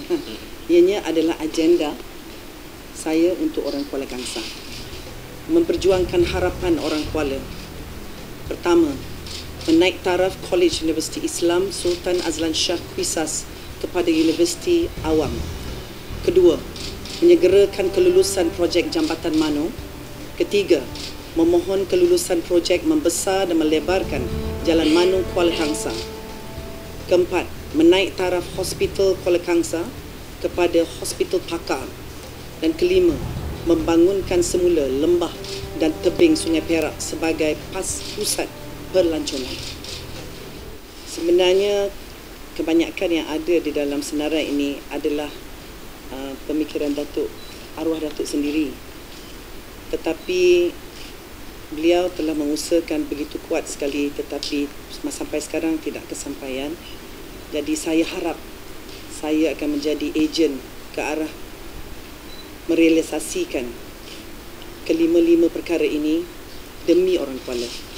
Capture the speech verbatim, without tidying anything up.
Ha, ianya adalah agenda saya untuk orang Kuala Kangsar. Memperjuangkan harapan orang Kuala. Pertama, menaik taraf College Universiti Islam Sultan Azlan Shah Quissas kepada Universiti Awam. Kedua, menyegerakan kelulusan projek Jambatan Mano. Ketiga, memohon kelulusan projek membesar dan melebarkan Jalan Mano Kuala Kangsar. Keempat, menaik taraf Hospital Kuala Kangsar kepada Hospital Pakar. Dan kelima, membangunkan semula lembah dan tebing Sungai Perak sebagai pas pusat perlancongan. Sebenarnya kebanyakan yang ada di dalam senarai ini adalah uh, pemikiran Datuk, arwah Datuk sendiri. Tetapi beliau telah mengusahakan begitu kuat sekali, tetapi sampai sekarang tidak kesampaian. Jadi saya harap saya akan menjadi ejen ke arah merealisasikan kelima-lima perkara ini demi orang Kuala.